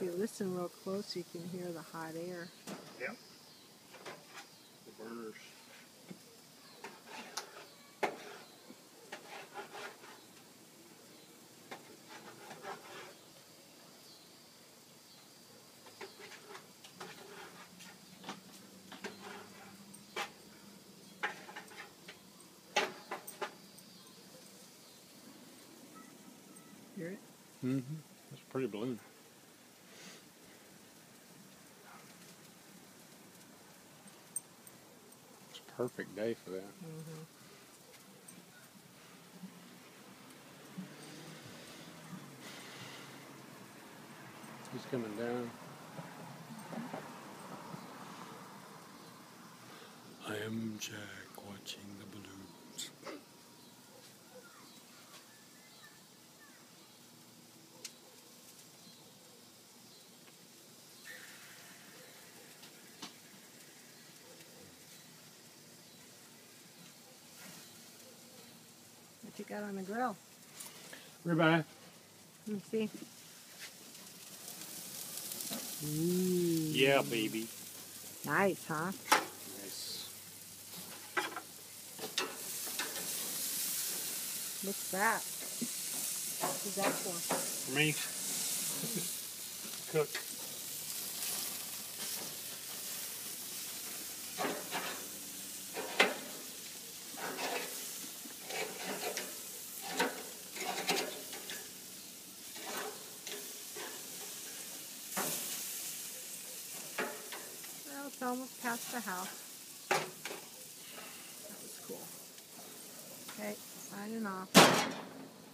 you listen real close, you can hear the hot air. Yep. The burners. Hear it? Mm-hmm. That's a pretty balloon. It's a perfect day for that. Mm-hmm. He's coming down. I am Jack watching the balloons. What you got on the grill? Ribeye. Let me see. Yeah, baby. Nice, huh? Nice. What's that? What's that for? For me. Cook. Well, it's almost past the house. That was cool. Okay, signing off.